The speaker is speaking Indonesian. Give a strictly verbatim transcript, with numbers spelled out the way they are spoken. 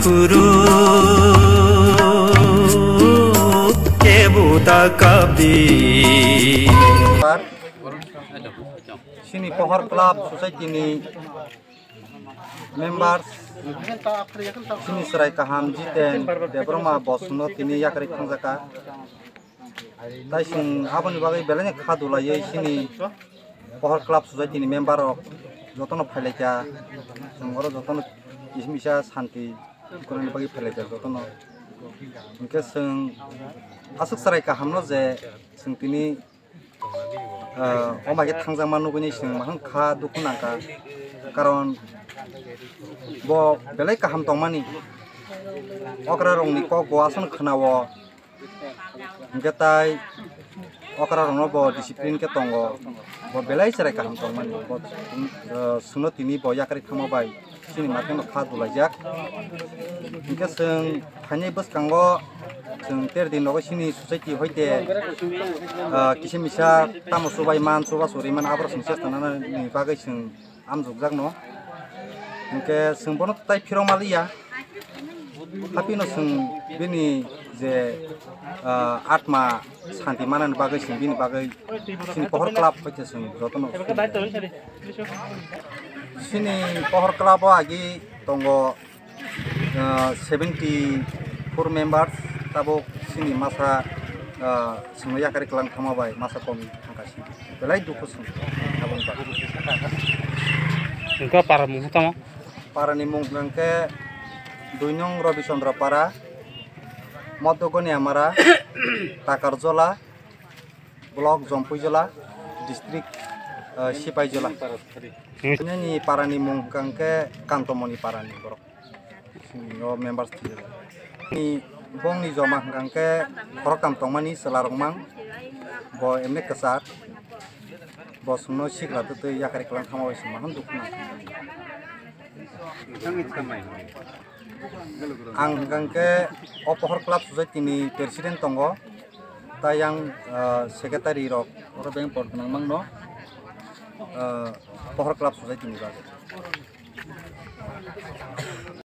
खुरु के बुता कबी sini Pohor Club Society ni members sini serai kaham jiten debroma bosno tini yakari khangjaka tai sing aboni bagai belanya khadula ye sini Pohor Club Society ni member ok jotono phailaika singoro jotono ismisa santi koroni bagi phailaika jotono unke sing asuk serai kahamno je sing tini omage thangjama nuguni sing mahang kha dukunaka karon bo belai kaham tongmani okra rongni ko goason khnawo getai okra rongno bo discipline ke tongo bo belai serai kaham tongmani bo suno tini bo yakari thamo bai sini marken kha dulajak ingke sing phani bus kango sing ter din logo sini society hoite kisi misa tamo subai man suba suriman abro sing sestanana ni bagai sing amjugjak no ingke sing bono tai phiromalia hapino sing bini je atma santi manan bagai sing bini bagai sing Pohor Club hoite sing jotono sini Pohor Club agi tongo seventy-four members tabok sini masa sing yakari kelang thamabai masa komi angkasi belai duku sing abon ba engka para mung tama para ni mung ngke duinong Robi Chandra para Modogoni Amara Takarjola blok Jompuijola district Sipaijola ni para ni mung ngke kantomoni para ni borok sing members ni bong ni joma ngke korokam tongmani selarongmang bo emne kesat bo suno sikla tu yakari kelang thamabai semahan dukna ang ngke o Pohor Club Society ni president tongo tayang secretary rok oro beng por nang mang no Pohor Club Society ni ba